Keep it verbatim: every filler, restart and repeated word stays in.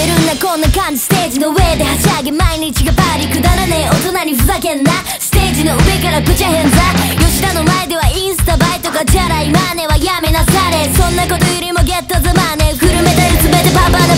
るんだこんな感じ。ステージの上ではしゃぎ毎日がバリくだらねえ大人にふざけんな。ステージの上からプチャヘンザ。吉田の前ではインスタ映えとかじゃらいマネはやめなされ。そんなことよりもゲットザマネー。古めたり詰めてパパで